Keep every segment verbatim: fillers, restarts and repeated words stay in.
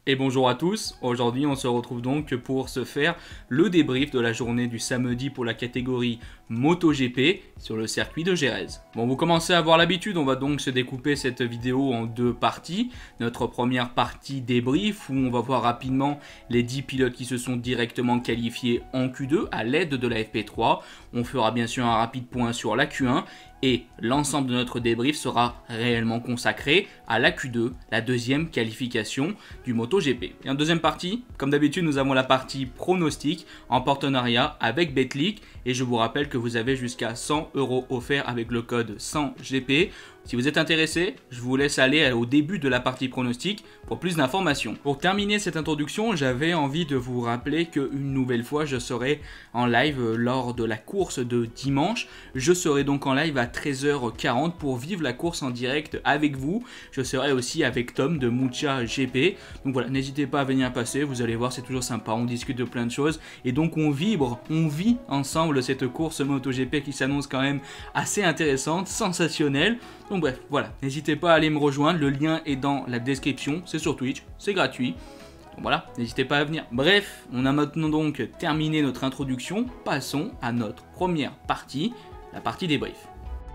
Et bonjour à tous, aujourd'hui on se retrouve donc pour se faire le débrief de la journée du samedi pour la catégorie MotoGP sur le circuit de Jerez. Bon, vous commencez à avoir l'habitude, on va donc se découper cette vidéo en deux parties. Notre première partie débrief où on va voir rapidement les dix pilotes qui se sont directement qualifiés en Q deux à l'aide de la F P trois. On fera bien sûr un rapide point sur la Q un. Et l'ensemble de notre débrief sera réellement consacré à la Q deux, la deuxième qualification du MotoGP. Et en deuxième partie, comme d'habitude, nous avons la partie pronostic en partenariat avec Betclic. Et je vous rappelle que vous avez jusqu'à cent euros offerts avec le code cent G P. Si vous êtes intéressé, je vous laisse aller au début de la partie pronostic pour plus d'informations. Pour terminer cette introduction, j'avais envie de vous rappeler qu'une nouvelle fois, je serai en live lors de la course de dimanche. Je serai donc en live à treize heures quarante pour vivre la course en direct avec vous. Je serai aussi avec Tom de Mucha G P. Donc voilà, n'hésitez pas à venir passer, vous allez voir, c'est toujours sympa, on discute de plein de choses. Et donc on vibre, on vit ensemble cette course MotoGP qui s'annonce quand même assez intéressante, sensationnelle. Donc bref, voilà, n'hésitez pas à aller me rejoindre, le lien est dans la description, c'est sur Twitch, c'est gratuit. Donc voilà, n'hésitez pas à venir. Bref, on a maintenant donc terminé notre introduction, passons à notre première partie, la partie débrief.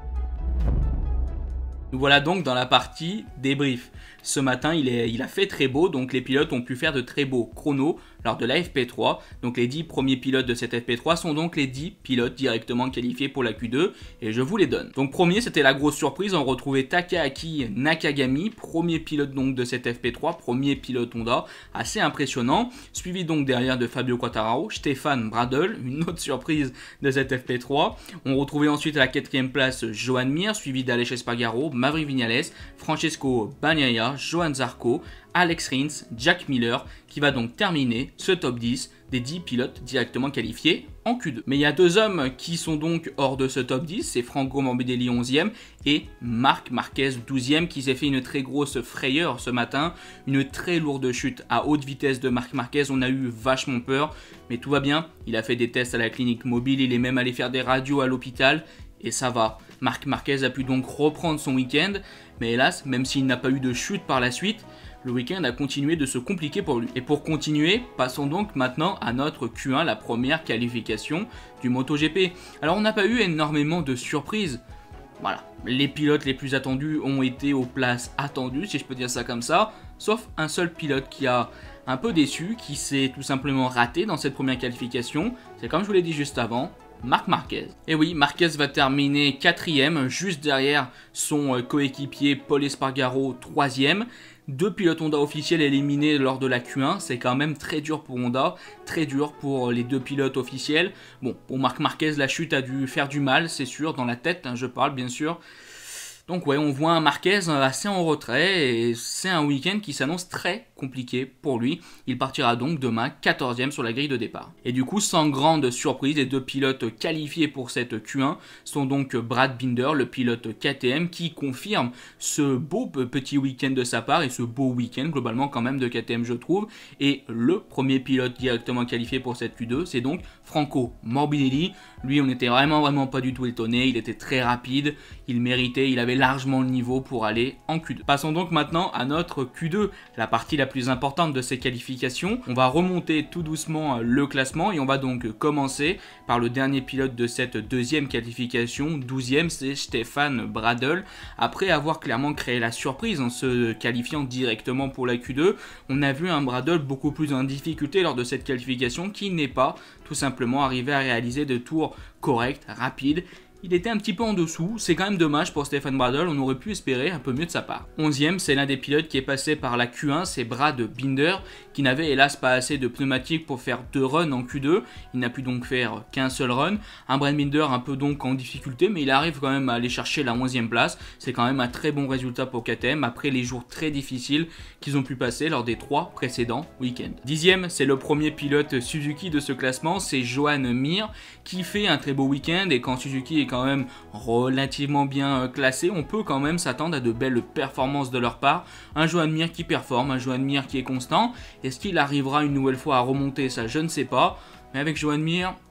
Nous voilà donc dans la partie débrief. Ce matin, il, est, il a fait très beau, donc les pilotes ont pu faire de très beaux chronos lors de la F P trois. Donc les dix premiers pilotes de cette F P trois sont donc les dix pilotes directement qualifiés pour la Q deux et je vous les donne. Donc premier, c'était la grosse surprise, on retrouvait Takaaki Nakagami, premier pilote donc de cette F P trois, premier pilote Honda, assez impressionnant. Suivi donc derrière de Fabio Quartararo, Stefan Bradl, une autre surprise de cette F P trois. On retrouvait ensuite à la quatrième place Joan Mir, suivi d'Aleix Espargaro, Maverick Viñales, Francesco Bagnaia, Johann Zarco, Alex Rins, Jack Miller, qui va donc terminer ce top dix des dix pilotes directement qualifiés en Q deux. Mais il y a deux hommes qui sont donc hors de ce top dix, c'est Franco Morbidelli onzième et Marc Marquez douzième qui s'est fait une très grosse frayeur ce matin, une très lourde chute à haute vitesse de Marc Marquez, on a eu vachement peur, mais tout va bien, il a fait des tests à la clinique mobile, il est même allé faire des radios à l'hôpital, et ça va. Marc Marquez a pu donc reprendre son week-end, mais hélas, même s'il n'a pas eu de chute par la suite, le week-end a continué de se compliquer pour lui. Et pour continuer, passons donc maintenant à notre Q un, la première qualification du MotoGP. Alors on n'a pas eu énormément de surprises. Voilà, les pilotes les plus attendus ont été aux places attendues, si je peux dire ça comme ça, sauf un seul pilote qui a un peu déçu, qui s'est tout simplement raté dans cette première qualification. C'est comme je vous l'ai dit juste avant, Marc Marquez. Et oui, Marquez va terminer quatrième, juste derrière son coéquipier Paul Espargaro, troisième. Deux pilotes Honda officiels éliminés lors de la Q un, c'est quand même très dur pour Honda, très dur pour les deux pilotes officiels. Bon, pour Marc Marquez, la chute a dû faire du mal, c'est sûr, dans la tête, hein, je parle bien sûr. Donc ouais, on voit un Marquez assez en retrait et c'est un week-end qui s'annonce très compliqué pour lui. Il partira donc demain quatorzième sur la grille de départ. Et du coup, sans grande surprise, les deux pilotes qualifiés pour cette Q un sont donc Brad Binder, le pilote K T M, qui confirme ce beau petit week-end de sa part et ce beau week-end globalement quand même de K T M je trouve. Et le premier pilote directement qualifié pour cette Q deux, c'est donc Franco Morbidelli. Lui, on n'était vraiment vraiment pas du tout étonné, il était très rapide, il méritait, il avait largement le niveau pour aller en Q deux. Passons donc maintenant à notre Q deux, la partie la plus importante de ces qualifications. On va remonter tout doucement le classement et on va donc commencer par le dernier pilote de cette deuxième qualification, douzième, c'est Stefan Bradl. Après avoir clairement créé la surprise en se qualifiant directement pour la Q deux, on a vu un Bradl beaucoup plus en difficulté lors de cette qualification qui n'est pas tout simplement arrivé à réaliser de tours corrects, rapides. Il était un petit peu en dessous, c'est quand même dommage pour Stefan Bradl, on aurait pu espérer un peu mieux de sa part. onzième, c'est l'un des pilotes qui est passé par la Q un, c'est Brad Binder, qui n'avait hélas pas assez de pneumatiques pour faire deux runs en Q deux, il n'a pu donc faire qu'un seul run. Un Brad Binder un peu donc en difficulté, mais il arrive quand même à aller chercher la onzième place, c'est quand même un très bon résultat pour K T M après les jours très difficiles qu'ils ont pu passer lors des trois précédents week-ends. dixième, c'est le premier pilote Suzuki de ce classement, c'est Joan Mir, qui fait un très beau week-end et quand Suzuki est quand même relativement bien classé, on peut quand même s'attendre à de belles performances de leur part. Un Joan Mir qui performe, un Joan Mir qui est constant. Est-ce qu'il arrivera une nouvelle fois à remonter? Ça, je ne sais pas. Mais avec Joan Mir,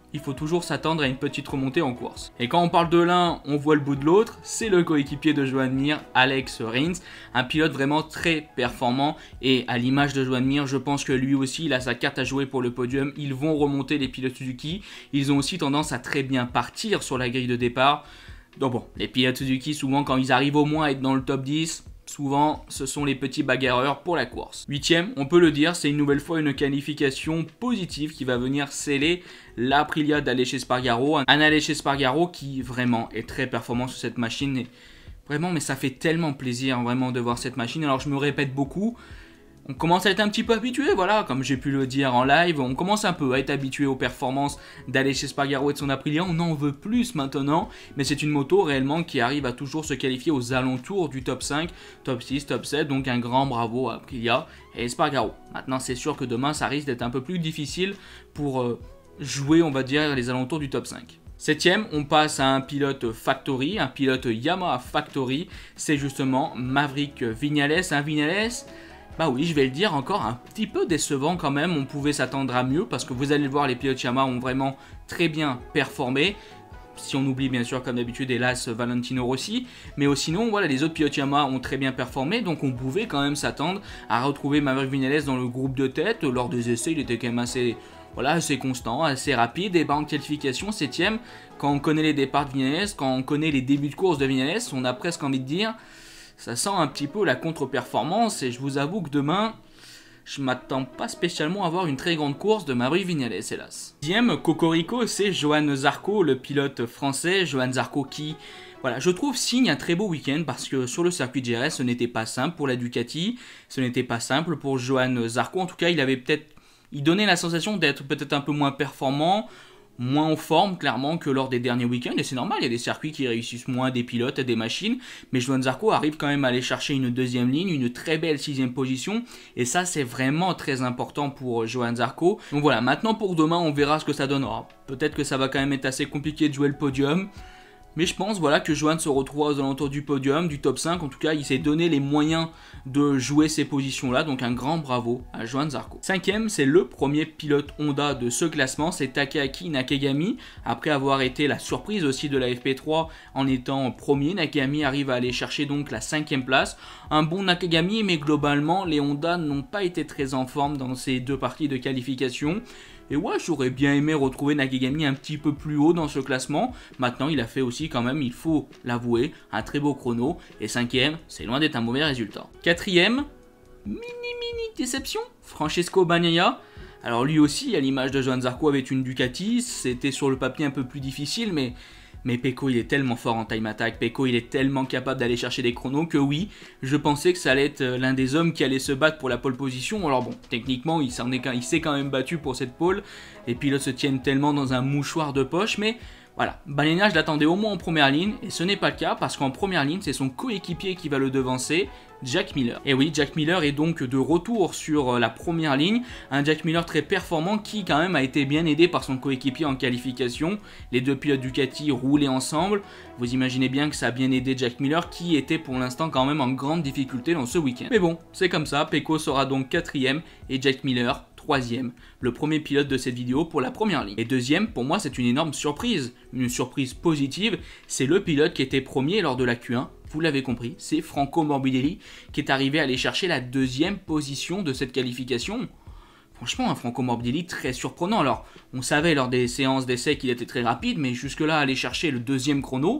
il faut toujours s'attendre à une petite remontée en course. Et quand on parle de l'un, on voit le bout de l'autre, c'est le coéquipier de Joan Mir, Alex Rins, un pilote vraiment très performant, et à l'image de Joan Mir, je pense que lui aussi, il a sa carte à jouer pour le podium. Ils vont remonter les pilotes Suzuki, ils ont aussi tendance à très bien partir sur la grille de départ. Donc bon, les pilotes Suzuki, souvent quand ils arrivent au moins à être dans le top dix, souvent, ce sont les petits bagarreurs pour la course. Huitième, on peut le dire, c'est une nouvelle fois une qualification positive qui va venir sceller l'Aprilia d'Aleix Espargaro. Un Aleix Espargaro qui vraiment est très performant sur cette machine. Et vraiment, mais ça fait tellement plaisir vraiment de voir cette machine. Alors je me répète beaucoup. On commence à être un petit peu habitué, voilà, comme j'ai pu le dire en live, on commence un peu à être habitué aux performances d'Aleix Espargaro et de son Aprilia, on en veut plus maintenant, mais c'est une moto réellement qui arrive à toujours se qualifier aux alentours du top cinq, top six, top sept, donc un grand bravo à Aprilia et Espargaro. Maintenant c'est sûr que demain ça risque d'être un peu plus difficile pour euh, jouer, on va dire, les alentours du top cinq. Septième, on passe à un pilote factory, un pilote Yamaha factory, c'est justement Maverick Viñales, un Viñales... Bah oui, je vais le dire, encore un petit peu décevant quand même, on pouvait s'attendre à mieux parce que vous allez le voir, les pilotes Yamaha ont vraiment très bien performé. Si on oublie bien sûr comme d'habitude hélas Valentino Rossi, mais sinon voilà, les autres pilotes Yamaha ont très bien performé, donc on pouvait quand même s'attendre à retrouver Maverick Viñales dans le groupe de tête. Lors des essais, il était quand même assez, voilà, assez constant, assez rapide, et bah en qualification, septième, quand on connaît les départs de Viñales, quand on connaît les débuts de course de Viñales, on a presque envie de dire... Ça sent un petit peu la contre-performance et je vous avoue que demain, je m'attends pas spécialement à avoir une très grande course de Maverick Viñales, hélas. Dixième, Cocorico, c'est Johan Zarco, le pilote français. Johan Zarco qui, voilà, je trouve signe un très beau week-end parce que sur le circuit de Jerez, ce n'était pas simple pour la Ducati, ce n'était pas simple pour Johan Zarco. En tout cas, il avait peut-être, il donnait la sensation d'être peut-être un peu moins performant, moins en forme clairement que lors des derniers week-ends, et c'est normal, il y a des circuits qui réussissent moins des pilotes et des machines, mais Johan Zarco arrive quand même à aller chercher une deuxième ligne, une très belle sixième position, et ça c'est vraiment très important pour Johan Zarco. Donc voilà, maintenant pour demain on verra ce que ça donnera. Peut-être que ça va quand même être assez compliqué de jouer le podium, mais je pense voilà, que Johan se retrouve aux alentours du podium, du top cinq. En tout cas, il s'est donné les moyens de jouer ces positions-là. Donc un grand bravo à Johan Zarco. Cinquième, c'est le premier pilote Honda de ce classement. C'est Takaki Nakagami. Après avoir été la surprise aussi de la F P trois en étant premier, Nakagami arrive à aller chercher donc la cinquième place. Un bon Nakagami, mais globalement, les Honda n'ont pas été très en forme dans ces deux parties de qualification. Et ouais, j'aurais bien aimé retrouver Nakagami un petit peu plus haut dans ce classement. Maintenant, il a fait aussi quand même, il faut l'avouer, un très beau chrono. Et cinquième, c'est loin d'être un mauvais résultat. Quatrième, mini mini déception, Francesco Bagnaia. Alors lui aussi, à l'image de Johan Zarco, avait une Ducati. C'était sur le papier un peu plus difficile, mais... Mais Pecco il est tellement fort en time attack, Pecco il est tellement capable d'aller chercher des chronos que oui, je pensais que ça allait être l'un des hommes qui allait se battre pour la pole position. Alors bon, techniquement il s'est quand même battu pour cette pole, les pilotes se tiennent tellement dans un mouchoir de poche, mais voilà, Bagnaia je l'attendais au moins en première ligne, et ce n'est pas le cas parce qu'en première ligne c'est son coéquipier qui va le devancer, Jack Miller. Et oui, Jack Miller est donc de retour sur la première ligne, un Jack Miller très performant qui quand même a été bien aidé par son coéquipier en qualification. Les deux pilotes Ducati roulaient ensemble, vous imaginez bien que ça a bien aidé Jack Miller qui était pour l'instant quand même en grande difficulté dans ce week-end. Mais bon, c'est comme ça, Pecco sera donc quatrième et Jack Miller troisième, le premier pilote de cette vidéo pour la première ligne. Et deuxième, pour moi c'est une énorme surprise, une surprise positive, c'est le pilote qui était premier lors de la Q un. Vous l'avez compris, c'est Franco Morbidelli qui est arrivé à aller chercher la deuxième position de cette qualification. Franchement, un Franco Morbidelli très surprenant. Alors, on savait lors des séances d'essai qu'il était très rapide, mais jusque-là, aller chercher le deuxième chrono,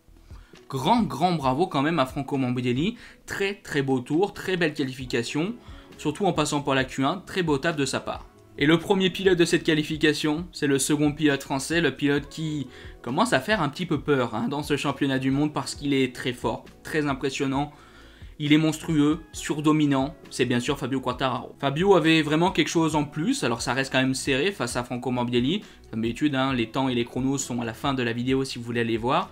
grand, grand bravo quand même à Franco Morbidelli. Très, très beau tour, très belle qualification, surtout en passant par la Q un, très beau taf de sa part. Et le premier pilote de cette qualification, c'est le second pilote français, le pilote qui commence à faire un petit peu peur hein, dans ce championnat du monde parce qu'il est très fort, très impressionnant, il est monstrueux, surdominant, c'est bien sûr Fabio Quartararo. Fabio avait vraiment quelque chose en plus, alors ça reste quand même serré face à Franco Morbidelli, comme d'habitude, hein, les temps et les chronos sont à la fin de la vidéo si vous voulez aller voir.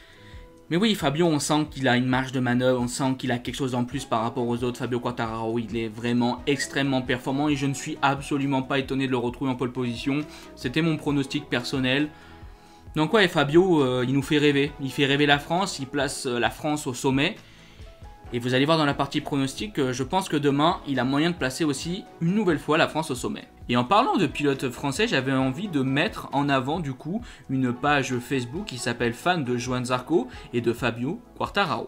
Mais oui, Fabio, on sent qu'il a une marge de manœuvre, on sent qu'il a quelque chose en plus par rapport aux autres. Fabio Quartararo, il est vraiment extrêmement performant et je ne suis absolument pas étonné de le retrouver en pole position. C'était mon pronostic personnel. Donc ouais, Fabio, euh, il nous fait rêver. Il fait rêver la France, il place euh, la France au sommet. Et vous allez voir dans la partie pronostic que je pense que demain, il a moyen de placer aussi une nouvelle fois la France au sommet. Et en parlant de pilotes français, j'avais envie de mettre en avant du coup une page Facebook qui s'appelle Fans de Johann Zarco et de Fabio Quartararo.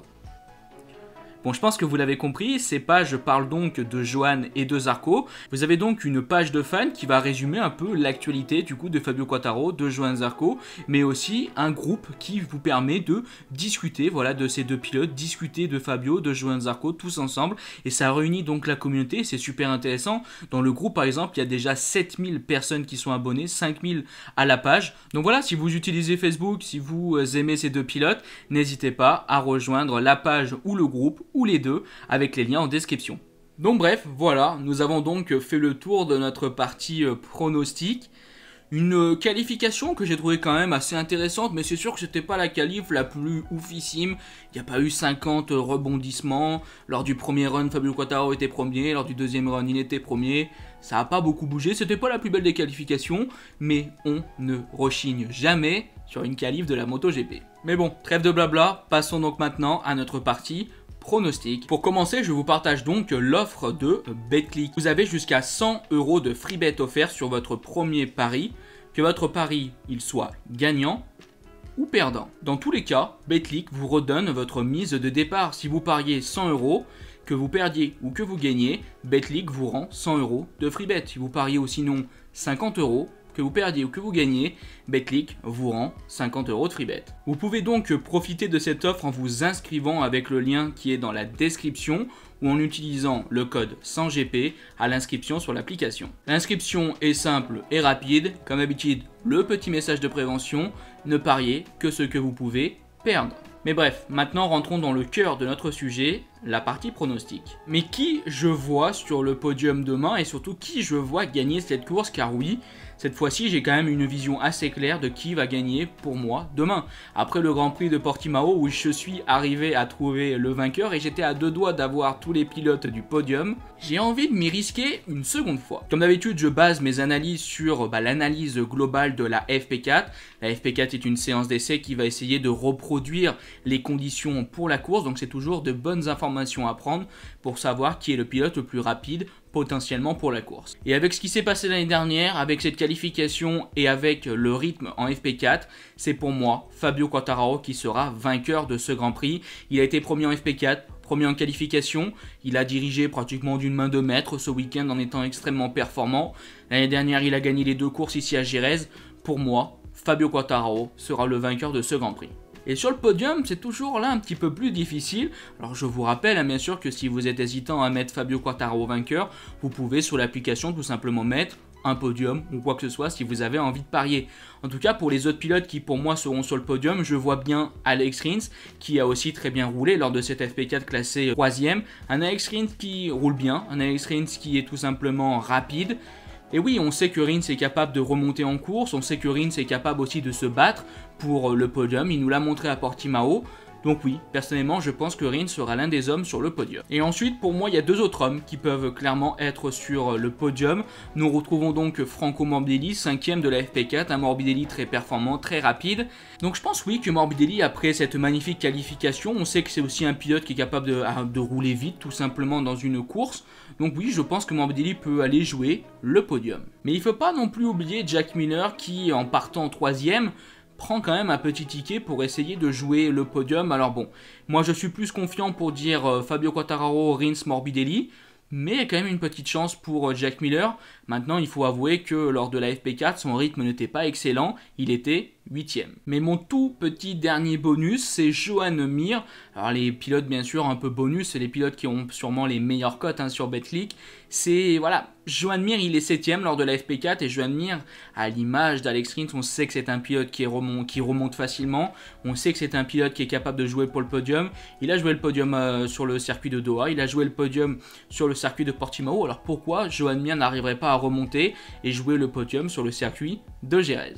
Bon, je pense que vous l'avez compris, ces pages parlent donc de Johann et de Zarco. Vous avez donc une page de fans qui va résumer un peu l'actualité du coup de Fabio Quartararo, de Johann Zarco, mais aussi un groupe qui vous permet de discuter voilà, de ces deux pilotes, discuter de Fabio, de Johann Zarco, tous ensemble. Et ça réunit donc la communauté, c'est super intéressant. Dans le groupe par exemple, il y a déjà sept mille personnes qui sont abonnées, cinq mille à la page. Donc voilà, si vous utilisez Facebook, si vous aimez ces deux pilotes, n'hésitez pas à rejoindre la page ou le groupe, ou les deux, avec les liens en description. Donc bref, voilà, nous avons donc fait le tour de notre partie euh, pronostic. Une euh, qualification que j'ai trouvé quand même assez intéressante, mais c'est sûr que c'était pas la qualif la plus oufissime. Il n'y a pas eu cinquante rebondissements. Lors du premier run, Fabio Quartararo était premier. Lors du deuxième run, il était premier. Ça n'a pas beaucoup bougé. C'était pas la plus belle des qualifications, mais on ne rechigne jamais sur une qualif de la MotoGP. Mais bon, trêve de blabla, passons donc maintenant à notre partie pronostic. Pour commencer, je vous partage donc l'offre de Betclic. Vous avez jusqu'à cent euros de free bet offert sur votre premier pari, que votre pari il soit gagnant ou perdant. Dans tous les cas, Betclic vous redonne votre mise de départ. Si vous pariez cent euros, que vous perdiez ou que vous gagnez, Betclic vous rend cent euros de free bet. Si vous pariez ou sinon cinquante euros, que vous perdiez ou que vous gagnez, Betclic vous rend cinquante euros de free bet. Vous pouvez donc profiter de cette offre en vous inscrivant avec le lien qui est dans la description ou en utilisant le code cent G P à l'inscription sur l'application. L'inscription est simple et rapide. Comme d'habitude, le petit message de prévention, ne pariez que ce que vous pouvez perdre. Mais bref, maintenant rentrons dans le cœur de notre sujet, la partie pronostic. Mais qui je vois sur le podium demain et surtout qui je vois gagner cette course, car oui, cette fois-ci j'ai quand même une vision assez claire de qui va gagner pour moi demain. Après le Grand Prix de Portimao où je suis arrivé à trouver le vainqueur et j'étais à deux doigts d'avoir tous les pilotes du podium, j'ai envie de m'y risquer une seconde fois. Comme d'habitude, je base mes analyses sur bah, l'analyse globale de la F P quatre. La F P quatre est une séance d'essai qui va essayer de reproduire les conditions pour la course, donc c'est toujours de bonnes informations à prendre pour savoir qui est le pilote le plus rapide potentiellement pour la course. Et avec ce qui s'est passé l'année dernière, avec cette qualification et avec le rythme en F P quatre, c'est pour moi Fabio Quartararo qui sera vainqueur de ce Grand Prix. Il a été premier en F P quatre, premier en qualification, il a dirigé pratiquement d'une main de maître ce week-end en étant extrêmement performant. L'année dernière, il a gagné les deux courses ici à Jerez. Pour moi, Fabio Quartararo sera le vainqueur de ce Grand Prix. Et sur le podium, c'est toujours là un petit peu plus difficile. Alors je vous rappelle hein, bien sûr que si vous êtes hésitant à mettre Fabio Quartararo vainqueur, vous pouvez sur l'application tout simplement mettre un podium ou quoi que ce soit si vous avez envie de parier. En tout cas pour les autres pilotes qui pour moi seront sur le podium, je vois bien Alex Rins qui a aussi très bien roulé lors de cette F P quatre classée troisième. Un Alex Rins qui roule bien, un Alex Rins qui est tout simplement rapide. Et oui, on sait que Rins est capable de remonter en course, on sait que Rins est capable aussi de se battre pour le podium, il nous l'a montré à Portimao. Donc oui, personnellement, je pense que Rins sera l'un des hommes sur le podium. Et ensuite, pour moi, il y a deux autres hommes qui peuvent clairement être sur le podium. Nous retrouvons donc Franco Morbidelli, cinquième de la F P quatre, un Morbidelli très performant, très rapide. Donc je pense oui que Morbidelli, après cette magnifique qualification, on sait que c'est aussi un pilote qui est capable de, de rouler vite, tout simplement dans une course. Donc oui, je pense que Morbidelli peut aller jouer le podium. Mais il ne faut pas non plus oublier Jack Miller qui, en partant troisième, prend quand même un petit ticket pour essayer de jouer le podium. Alors bon, moi je suis plus confiant pour dire euh, Fabio Quartararo, Rins, Morbidelli, mais il y a quand même une petite chance pour euh, Jack Miller. Maintenant, il faut avouer que lors de la F P quatre, son rythme n'était pas excellent, il était huitième. Mais mon tout petit dernier bonus, c'est Joan Mir. Alors les pilotes bien sûr un peu bonus, c'est les pilotes qui ont sûrement les meilleures cotes hein, sur Betclic. C'est voilà, Joan Mir il est septième lors de la F P quatre et Joan Mir, à l'image d'Alex Rins, on sait que c'est un pilote qui remonte, qui remonte facilement. On sait que c'est un pilote qui est capable de jouer pour le podium. Il a joué le podium euh, sur le circuit de Doha, il a joué le podium sur le circuit de Portimao. Alors pourquoi Joan Mir n'arriverait pas à remonter et jouer le podium sur le circuit de Jerez?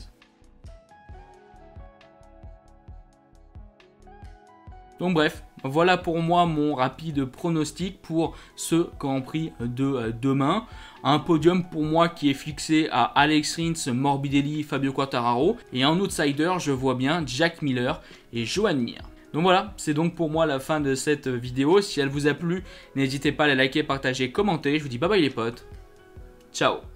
Donc bref, voilà pour moi mon rapide pronostic pour ce Grand Prix de demain. Un podium pour moi qui est fixé à Alex Rins, Morbidelli, Fabio Quartararo. Et en outsider, je vois bien Jack Miller et Joan Mir. Donc voilà, c'est donc pour moi la fin de cette vidéo. Si elle vous a plu, n'hésitez pas à la liker, partager, commenter. Je vous dis bye bye les potes. Ciao.